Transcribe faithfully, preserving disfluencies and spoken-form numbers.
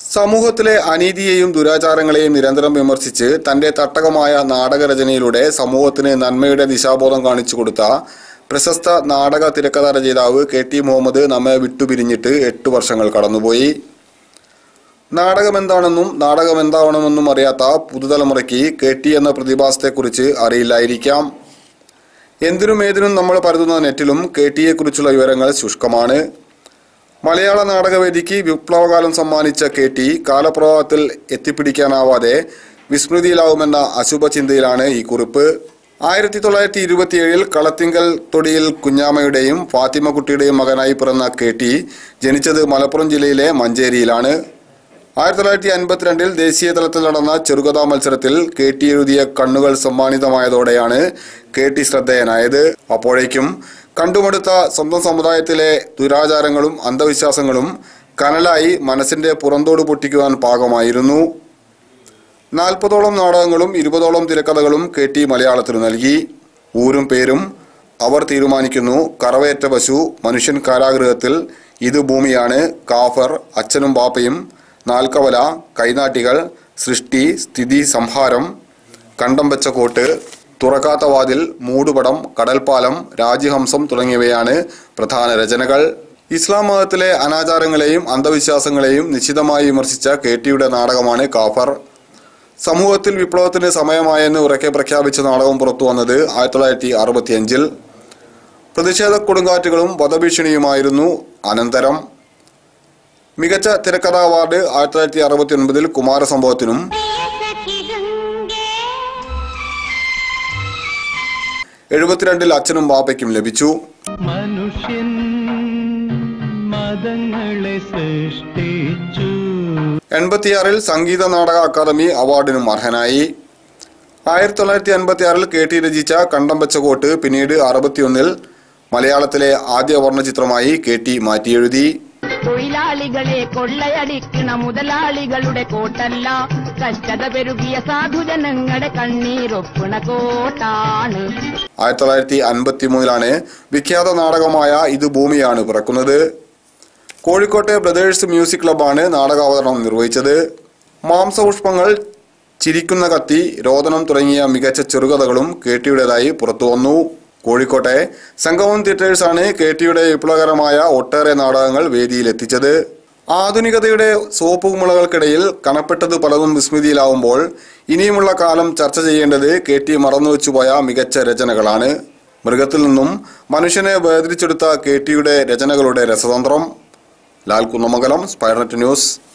സമൂഹത്തിലെ അനീതിയെയും ദുരാചാരങ്ങളെയും നിരന്തരം വിമർശിച്ച് തന്റെ തട്ടകമായ നാടകരചനയിലൂടെ സമൂഹത്തിന് നന്മയുടെ ദിശാബോധം കാണിച്ചു കൊടുത്ത പ്രശസ്ത നാടക തിരക്കഥാ രചയിതാവ് കെ ടി മുഹമ്മദ് നമ്മെ വിട്ടുപിരിഞ്ഞിട്ട് എട്ട് വർഷങ്ങൾ കടന്നുപോയി. നാടകം എന്താണെന്നും നാടകം എന്താവണമെന്നും അറിയാത്ത പുതുതലമുറയ്ക്ക് കെ ടി എന്ന പ്രതിഭാസത്തെക്കുറിച്ച് അറിയില്ലായിരിക്കാം. എന്തിനും ഏതിനും നമ്മൾ പരതുന്ന നെറ്റിലും കെ ടിയെക്കുറിച്ചുള്ള വിവരങ്ങൾ ശുഷ്കമാണ്. മലയാള നാടകവേദിക്ക് വിപ്ലവകാലം സമ്മാനിച്ച കെ ടി കാലപ്രവാഹത്തിൽ എത്തിപ്പിടിക്കാനാവാതെ വിസ്മൃതിയിലാവുമെന്ന അശുഭചിന്തയിലാണ് ഈ കുറിപ്പ്. ആയിരത്തി തൊള്ളായിരത്തി ഇരുപത്തിയേഴിൽ കളത്തിങ്കൽ തൊടിയിൽ കുഞ്ഞാമ്മയുടെയും ഫാത്തിമക്കുട്ടിയുടെയും മകനായി പിറന്ന കെ ടി ജനിച്ചത് മലപ്പുറം ജില്ലയിലെ മഞ്ചേരിയിലാണ്. ആയിരത്തി തൊള്ളായിരത്തി അൻപത്തിരണ്ടിൽ ദേശീയ തലത്തിൽ നടന്ന ചെറുകഥാ മത്സരത്തിൽ കെ ടി എഴുതിയ കണ്ണുകൾ സമ്മാനിതമായതോടെയാണ് കെ ടി ശ്രദ്ധേയനായത്. അപ്പോഴേക്കും കണ്ടുമടുത്ത സ്വന്തം സമുദായത്തിലെ ദുരാചാരങ്ങളും അന്ധവിശ്വാസങ്ങളും കനലായി മനസ്സിന്റെ പുറന്തോട് പൊട്ടിക്കുവാൻ പാകമായിരുന്നു. നാൽപ്പതോളം നാടകങ്ങളും ഇരുപതോളം തിരക്കഥകളും കെ ടി മലയാളത്തിന് നൽകി. ഊരും പേരും, അവർ തീരുമാനിക്കുന്നു, കറവേറ്റ പശു, മനുഷ്യൻ കാരാഗൃഹത്തിൽ, ഇത് ഭൂമിയാണ്, കാഫർ, അച്ഛനും ബാപ്പയും, നാൽക്കവല, കൈനാട്ടികൾ, സൃഷ്ടി, സ്ഥിതി, സംഹാരം, കണ്ടം വെച്ച കോട്ട്, തുറക്കാത്ത വാതിൽ, മൂടുപടം, കടൽപ്പാലം, രാജ്യഹംസം തുടങ്ങിയവയാണ് പ്രധാന രചനകൾ. ഇസ്ലാം മതത്തിലെ അനാചാരങ്ങളെയും അന്ധവിശ്വാസങ്ങളെയും നിശിതമായി വിമർശിച്ച കെ ടിയുടെ നാടകമാണ് കാഫർ. സമൂഹത്തിൽ വിപ്ലവത്തിന് സമയമായെന്ന് ഉറക്കെ പ്രഖ്യാപിച്ച നാടകം പുറത്തു വന്നത് ആയിരത്തി തൊള്ളായിരത്തി അറുപത്തി അഞ്ചിൽ. പ്രതിഷേധ കൊടുങ്കാറ്റുകളും വധഭീഷണിയുമായിരുന്നു അനന്തരം. മികച്ച തിരക്കഥാ അവാർഡ് ആയിരത്തി തൊള്ളായിരത്തി അറുപത്തി ഒൻപതിൽ കുമാരസംഭവത്തിനും എഴുപത്തിരണ്ടിൽ അച്ഛനും ബാപ്പയ്ക്കും ലഭിച്ചു. മനുഷ്യൻ മതങ്ങളെ സൃഷ്ടിച്ചു. എൺപത്തിയാറിൽ സംഗീത നാടക അക്കാദമി അവാർഡിനും അർഹനായി. ആയിരത്തി തൊള്ളായിരത്തി അൻപത്തി ആറിൽ കെ ടി രചിച്ച കണ്ടം വെച്ച കോട്ട് പിന്നീട് അറുപത്തിയൊന്നിൽ മലയാളത്തിലെ ആദ്യ വർണ്ണചിത്രമായി കെ ടി മാറ്റിയെഴുതി. തൊഴിലാളികളെ കൊള്ളയടിക്കണ മുതലാളികളുടെ കോട്ടല്ല, കഷ്ടത പെരുകിയ സാധുജനങ്ങളുടെ കണ്ണീരൊപ്പണ കോട്ടാണ്. ആയിരത്തി തൊള്ളായിരത്തി അൻപത്തി മൂന്നിലാണ് വിഖ്യാത നാടകമായ ഇത് ഭൂമിയാണ് പിറക്കുന്നത്. കോഴിക്കോട്ടെ ബ്രദേഴ്സ് മ്യൂസിക് ക്ലബ്ബാണ് നാടകാവതരണം നിർവഹിച്ചത്. മാംസപുഷ്പങ്ങൾ, ചിരിക്കുന്ന കത്തി, രോദനം തുടങ്ങിയ മികച്ച ചെറുകഥകളും കെ ടിയുടേതായി പുറത്തു വന്നു. കോഴിക്കോട്ടെ സംഗമം തിയേറ്റേഴ്സാണ് കെ ടിയുടെ വിപ്ലവകരമായ ഒട്ടേറെ നാടകങ്ങൾ വേദിയിലെത്തിച്ചത്. ആധുനികതയുടെ സോപ്പുമുളകൾക്കിടയിൽ കനപ്പെട്ടത് പലതും വിസ്മൃതിയിലാവുമ്പോൾ ഇനിയുമുള്ള കാലം ചർച്ച ചെയ്യേണ്ടത് കെ ടി മറന്നുവെച്ചുപോയ മികച്ച രചനകളാണ്. മൃഗത്തിൽ നിന്നും മനുഷ്യനെ വേർതിരിച്ചെടുത്ത കെ ടിയുടെ രചനകളുടെ രസതന്ത്രം. Lal Kunnamangalam, Spirenet news.